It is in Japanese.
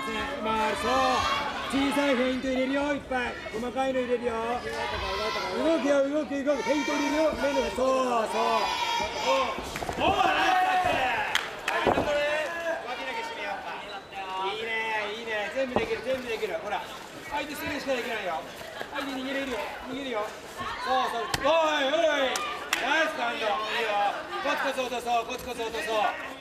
回る、そう小さいフェイント入れるよ、いっぱい細かいの入れるよ、動くよ動く動く、フェイント入れるよ、目のそうそうおお、ナイスだって、はい、これ脇だけ締めようか、いいねいいね、全部できる全部できる、ほら相手するしかできないよ、相手逃げれるよ逃げるよ、そうそう、おいおいナイスカウント、いいよ、コツコツ落とそうコツコツ落とそう。